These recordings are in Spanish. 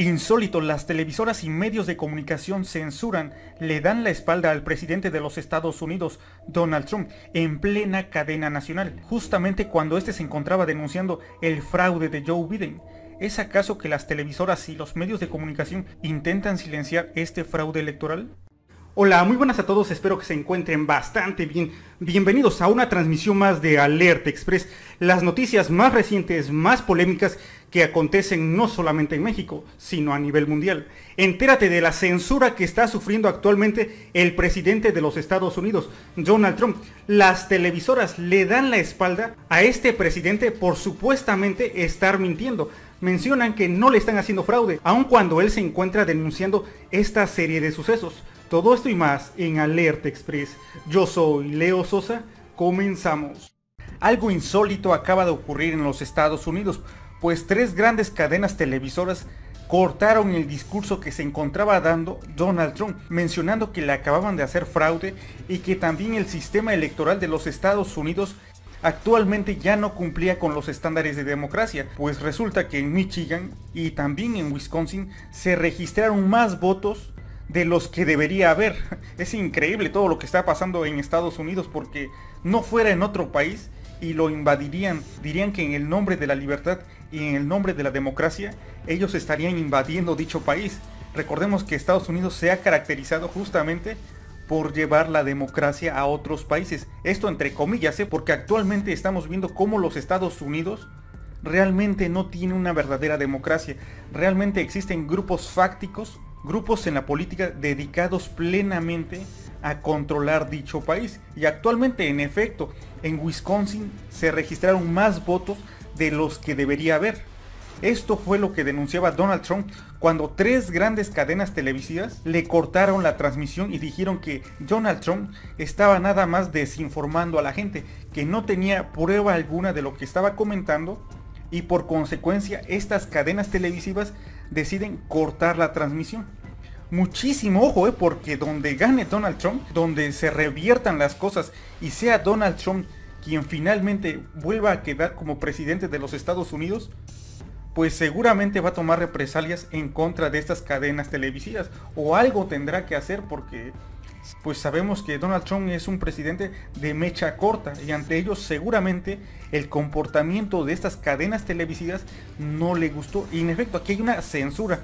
Insólito, las televisoras y medios de comunicación censuran, le dan la espalda al presidente de los Estados Unidos, Donald Trump, en plena cadena nacional, justamente cuando este se encontraba denunciando el fraude de Joe Biden. ¿Es acaso que las televisoras y los medios de comunicación intentan silenciar este fraude electoral? Hola, muy buenas a todos, espero que se encuentren bastante bien. Bienvenidos a una transmisión más de Alerta Express, las noticias más recientes, más polémicas que acontecen no solamente en México, sino a nivel mundial. Entérate de la censura que está sufriendo actualmente el presidente de los Estados Unidos, Donald Trump. Las televisoras le dan la espalda a este presidente por supuestamente estar mintiendo. Mencionan que no le están haciendo fraude, aun cuando él se encuentra denunciando esta serie de sucesos. Todo esto y más en Alerta Express. Yo soy Leo Sosa, comenzamos. Algo insólito acaba de ocurrir en los Estados Unidos, pues 3 grandes cadenas televisoras cortaron el discurso que se encontraba dando Donald Trump, mencionando que le acababan de hacer fraude y que también el sistema electoral de los Estados Unidos actualmente ya no cumplía con los estándares de democracia, pues resulta que en Michigan y también en Wisconsin se registraron más votos de los que debería haber. Es increíble todo lo que está pasando en Estados Unidos, porque no fuera en otro país y lo invadirían, dirían que en el nombre de la libertad y en el nombre de la democracia ellos estarían invadiendo dicho país. Recordemos que Estados Unidos se ha caracterizado justamente por llevar la democracia a otros países. Esto entre comillas, porque actualmente estamos viendo cómo los Estados Unidos realmente no tiene una verdadera democracia. Realmente existen grupos fácticos, grupos en la política dedicados plenamente a controlar dicho país. Y actualmente, en efecto, en Wisconsin se registraron más votos de los que debería haber. Esto fue lo que denunciaba Donald Trump cuando 3 grandes cadenas televisivas le cortaron la transmisión y dijeron que Donald Trump estaba nada más desinformando a la gente, que no tenía prueba alguna de lo que estaba comentando, y por consecuencia estas cadenas televisivas deciden cortar la transmisión. Muchísimo ojo, porque donde gane Donald Trump, donde se reviertan las cosas y sea Donald Trump quien finalmente vuelva a quedar como presidente de los Estados Unidos, pues seguramente va a tomar represalias en contra de estas cadenas televisivas, o algo tendrá que hacer, porque pues sabemos que Donald Trump es un presidente de mecha corta y ante ellos seguramente el comportamiento de estas cadenas televisivas no le gustó. Y en efecto, aquí hay una censura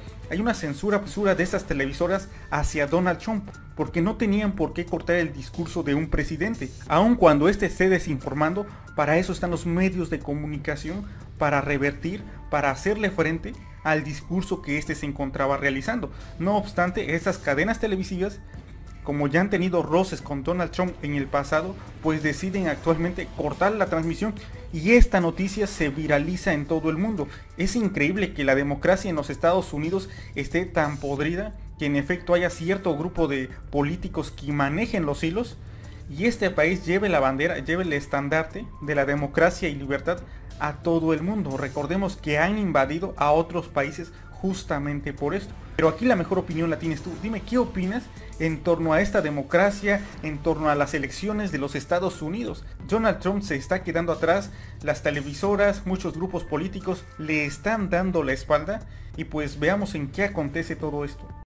de estas televisoras hacia Donald Trump, porque no tenían por qué cortar el discurso de un presidente, aun cuando éste esté desinformando. Para eso están los medios de comunicación, para revertir, para hacerle frente al discurso que éste se encontraba realizando. No obstante, estas cadenas televisivas, como ya han tenido roces con Donald Trump en el pasado, pues deciden actualmente cortar la transmisión y esta noticia se viraliza en todo el mundo. Es increíble que la democracia en los Estados Unidos esté tan podrida, que en efecto haya cierto grupo de políticos que manejen los hilos y este país lleve la bandera, lleve el estandarte de la democracia y libertad a todo el mundo. Recordemos que han invadido a otros países justamente por esto. Pero aquí la mejor opinión la tienes tú. Dime qué opinas en torno a esta democracia, en torno a las elecciones de los Estados Unidos. Donald Trump se está quedando atrás, las televisoras, muchos grupos políticos le están dando la espalda y pues veamos en qué acontece todo esto.